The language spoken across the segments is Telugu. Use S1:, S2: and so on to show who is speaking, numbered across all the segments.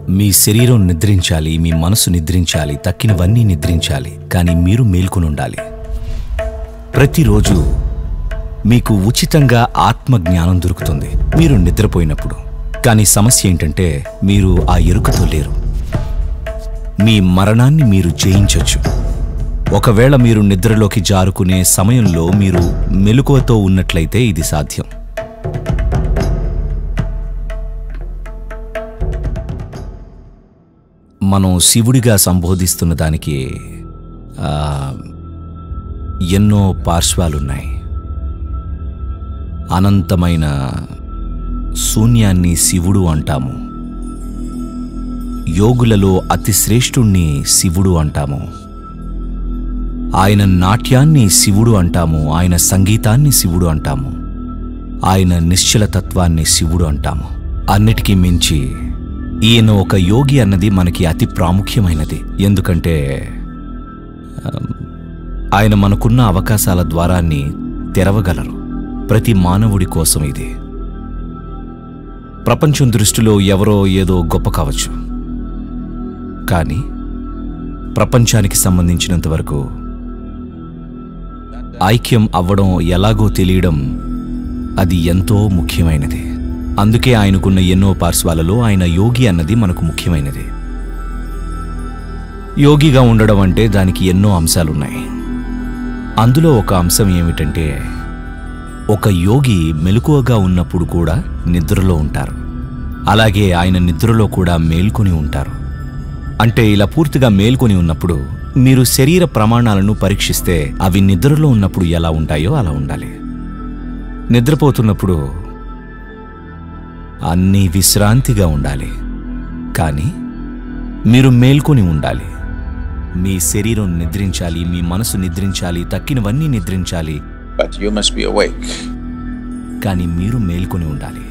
S1: మీ శరీరం నిద్రించాలి, మీ మనసు నిద్రించాలి, తక్కినవన్నీ నిద్రించాలి, కానీ మీరు మేల్కొనుండాలి. ప్రతిరోజు మీకు ఉచితంగా ఆత్మజ్ఞానం దొరుకుతుంది మీరు నిద్రపోయినప్పుడు. కానీ సమస్య ఏంటంటే మీరు ఆ ఎరుకతో లేరు. మీ మరణాన్ని మీరు జయించొచ్చు. ఒకవేళ మీరు నిద్రలోకి జారుకునే సమయంలో మీరు మెలకువతో ఉన్నట్లయితే ఇది సాధ్యం. మనం శివుడిగా సంబోధిస్తున్న దానికి ఎన్నో పార్శ్వాలున్నాయి. అనంతమైన శూన్యాన్ని శివుడు అంటాము. యోగులలో అతి శ్రేష్ఠుణ్ణి శివుడు అంటాము. ఆయన నాట్యాన్ని శివుడు అంటాము. ఆయన సంగీతాన్ని శివుడు అంటాము. ఆయన నిశ్చలతత్వాన్ని శివుడు అంటాము. అన్నిటికీ మించి ఈయన ఒక యోగి అన్నది మనకి అతి ప్రాముఖ్యమైనది. ఎందుకంటే ఆయన మనకున్న అవకాశాల ద్వారాన్ని తెరవగలరు. ప్రతి మానవుడి కోసం ఇది. ప్రపంచం దృష్టిలో ఎవరో ఏదో గొప్ప కావచ్చు, కానీ ప్రపంచానికి సంబంధించినంతవరకు ఐక్యం అవ్వడం ఎలాగో తెలియడం అది ఎంతో ముఖ్యమైనది. అందుకే ఆయనకున్న ఎన్నో పార్శ్వాలలో ఆయన యోగి అన్నది మనకు ముఖ్యమైనది. యోగిగా ఉండడం అంటే దానికి ఎన్నో అంశాలున్నాయి. అందులో ఒక అంశం ఏమిటంటే ఒక యోగి మెలకువగా ఉన్నప్పుడు కూడా నిద్రలో ఉంటారు. అలాగే ఆయన నిద్రలో కూడా మేల్కొని ఉంటారు. అంటే ఇలా పూర్తిగా మేల్కొని ఉన్నప్పుడు మీరు శరీర ప్రమాణాలను పరీక్షిస్తే అవి నిద్రలో ఉన్నప్పుడు ఎలా ఉంటాయో అలా ఉండాలి. నిద్రపోతున్నప్పుడు అన్నీ విశ్రాంతిగా ఉండాలి, కానీ మీరు మేల్కొని ఉండాలి. మీ శరీరం నిద్రించాలి, మీ మనసు నిద్రించాలి, తక్కినవన్నీ నిద్రించాలి, కానీ మీరు మేల్కొని ఉండాలి.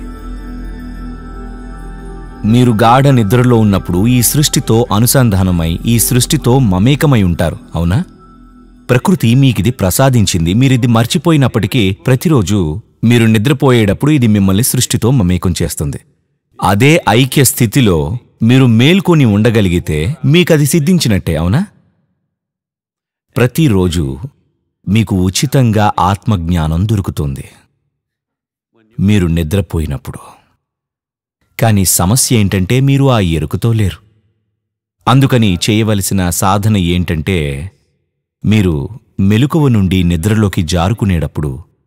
S1: మీరు గాఢ నిద్రలో ఉన్నప్పుడు ఈ సృష్టితో అనుసంధానమై ఈ సృష్టితో మమేకమై ఉంటారు, అవునా? ప్రకృతి మీకిది ప్రసాదించింది. మీరిది మర్చిపోయినప్పటికీ ప్రతిరోజు మీరు నిద్రపోయేటప్పుడు ఇది మిమ్మల్ని సృష్టితో మమేకం చేస్తుంది. అదే ఐక్య స్థితిలో మీరు మేల్కొని ఉండగలిగితే మీకది సిద్ధించినట్టే, అవునా? ప్రతిరోజు మీకు ఉచితంగా ఆత్మజ్ఞానం దొరుకుతుంది మీరు నిద్రపోయినప్పుడు. కానీ సమస్య ఏంటంటే మీరు ఆ ఎరుకతో లేరు. అందుకని చేయవలసిన సాధన ఏంటంటే మీరు మెలకువ నుండి నిద్రలోకి జారుకునేటప్పుడు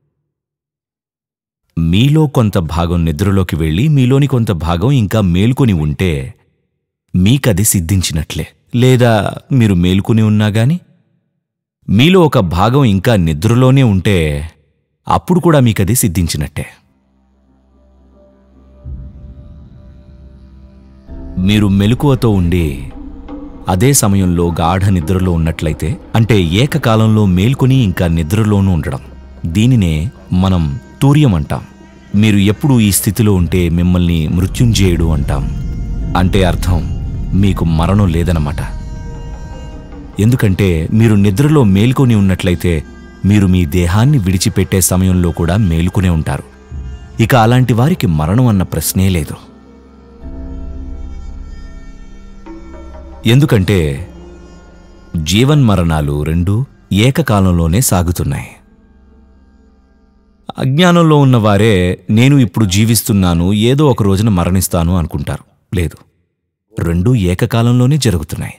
S1: మీలో కొంత భాగం నిద్రలోకి వెళ్ళి మీలోని కొంత భాగం ఇంకా మేల్కొని ఉంటే మీకది సిద్ధించినట్లే. లేదా మీరు మేల్కొని ఉన్నా గాని మీలో ఒక భాగం ఇంకా నిద్రలోనే ఉంటే అప్పుడు కూడా మీకది సిద్ధించినట్టే. మీరు మెలకువతో ఉండి అదే సమయంలో గాఢ నిద్రలో ఉన్నట్లయితే, అంటే ఏకకాలంలో మేల్కొని ఇంకా నిద్రలోనూ ఉండడం, దీనినే మనం తూర్యం అంటాం. మీరు ఎప్పుడు ఈ స్థితిలో ఉంటే మిమ్మల్ని మృత్యుంజయుడు అంటాం. అంటే అర్థం మీకు మరణం లేదన్నమాట. ఎందుకంటే మీరు నిద్రలో మేల్కొని ఉన్నట్లయితే మీరు మీ దేహాన్ని విడిచిపెట్టే సమయంలో కూడా మేలుకునే ఉంటారు. ఇక అలాంటి వారికి మరణం అన్న ప్రశ్నే లేదు. ఎందుకంటే జీవన్మరణాలు రెండూ ఏకకాలంలోనే సాగుతున్నాయి. అజ్ఞానంలో ఉన్నవారే నేను ఇప్పుడు జీవిస్తున్నాను, ఏదో ఒక రోజున మరణిస్తాను అనుకుంటారు. లేదు, రెండూ ఏకకాలంలోనే జరుగుతున్నాయి.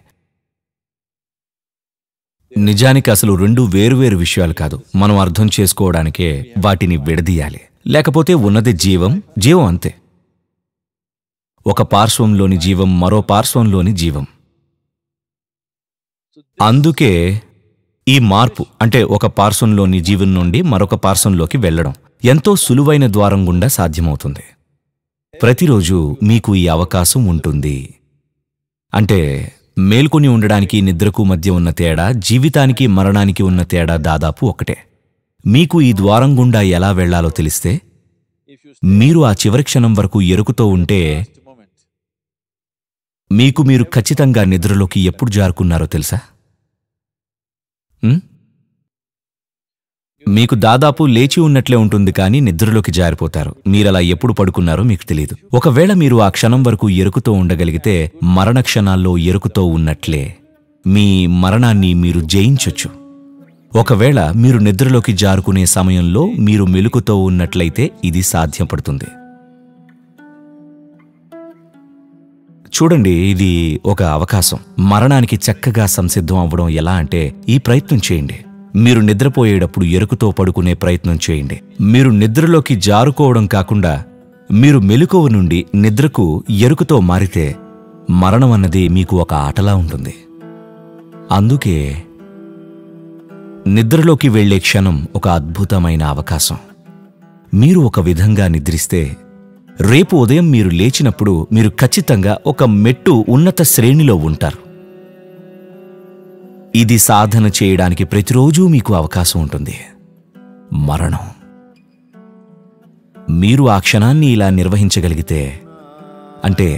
S1: నిజానికి అసలు రెండు వేరువేరు విషయాలు కాదు. మనం అర్థం చేసుకోవడానికే వాటిని విడదీయాలి. లేకపోతే ఉన్నది జీవం, జీవం అంతే. ఒక పార్శ్వంలోని జీవం మరో పార్శ్వంలోని జీవం. అందుకే ఈ మార్పు, అంటే ఒక పార్శ్వంలోని జీవం నుండి మరొక పార్శ్వంలోకి వెళ్ళడం ఎంతో సులువైన ద్వారం గుండా సాధ్యమవుతుంది. ప్రతిరోజు మీకు ఈ అవకాశం ఉంటుంది. అంటే మేల్కొని ఉండడానికి నిద్రకు మధ్య ఉన్న తేడా, జీవితానికి మరణానికి ఉన్న తేడా దాదాపు ఒకటే. మీకు ఈ ద్వారం గుండా ఎలా వెళ్లాలో తెలిస్తే, మీరు ఆ చివరి క్షణం వరకు ఎరుకుతో ఉంటే మీకు మీరు ఖచ్చితంగా నిద్రలోకి ఎప్పుడు జారుకున్నారో తెలుసా? మీకు దాదాపు లేచి ఉన్నట్లే ఉంటుంది కానీ నిద్రలోకి జారిపోతారు. మీరలా ఎప్పుడు పడుకున్నారో మీకు తెలియదు. ఒకవేళ మీరు ఆ క్షణం వరకు ఎరుకుతో ఉండగలిగితే మరణ క్షణాల్లో ఎరుకుతో ఉన్నట్లే మీ మరణాన్ని మీరు జయించొచ్చు. ఒకవేళ మీరు నిద్రలోకి జారుకునే సమయంలో మీరు మెలకుతో ఉన్నట్లయితే ఇది సాధ్యపడుతుంది. చూడండి, ఇది ఒక అవకాశం. మరణానికి చక్కగా సంసిద్ధం అవ్వడం ఎలా అంటే, ఈ ప్రయత్నం చేయండి. మీరు నిద్రపోయేటప్పుడు ఎరుకుతో పడుకునే ప్రయత్నం చేయండి. మీరు నిద్రలోకి జారుకోవడం కాకుండా మీరు మెలకువ నుండి నిద్రకు ఎరుకుతో మారితే మరణం అన్నది మీకు ఒక ఆటలా ఉంటుంది. అందుకే నిద్రలోకి వెళ్లే క్షణం ఒక అద్భుతమైన అవకాశం. మీరు ఒక విధంగా నిద్రిస్తే రేపు ఉదయం మీరు లేచినప్పుడు మీరు ఖచ్చితంగా ఒక మెట్టు ఉన్నత శ్రేణిలో ఉంటారు. ఇది సాధన చేయడానికి ప్రతిరోజూ మీకు అవకాశం ఉంటుంది. మరణం. మీరు ఆ క్షణాన్ని ఇలా నిర్వహించగలిగితే, అంటే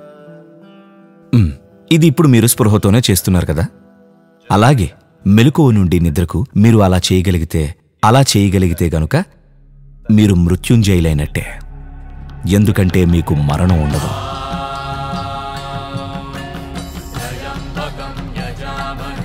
S1: ఇది ఇప్పుడు మీరు స్పృహతోనే చేస్తున్నారు కదా, అలాగే మెలకువ నుండి నిద్రకు మీరు అలా చేయగలిగితే గనుక మీరు మృత్యుంజయులైనట్టే. ఎందుకంటే మీకు మరణం ఉండదు.